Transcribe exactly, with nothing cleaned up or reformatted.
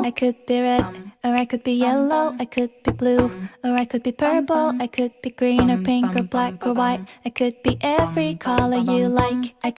I could be red, or I could be yellow, I could be blue, or I could be purple, I could be green or pink or black or white. I could be every color you like. I